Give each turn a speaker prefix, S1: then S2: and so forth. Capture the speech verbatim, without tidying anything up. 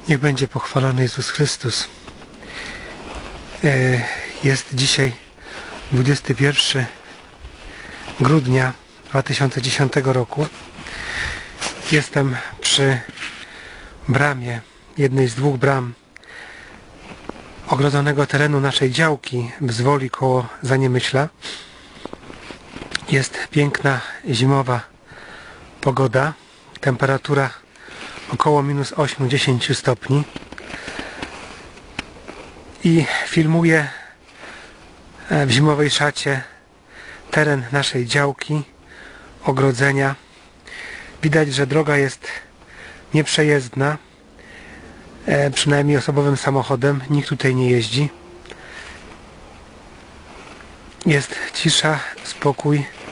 S1: Niech będzie pochwalony Jezus Chrystus. Jest dzisiaj dwudziestego pierwszego grudnia dwa tysiące dziesiątego roku. Jestem przy bramie, jednej z dwóch bram ogrodzonego terenu naszej działki w Zwoli koło Zaniemyśla. Jest piękna zimowa pogoda, temperatura około minus osiem do dziesięciu stopni i filmuję w zimowej szacie teren naszej działki, ogrodzenia. Widać, że droga jest nieprzejezdna, e, przynajmniej osobowym samochodem, nikt tutaj nie jeździ. Jest cisza, spokój.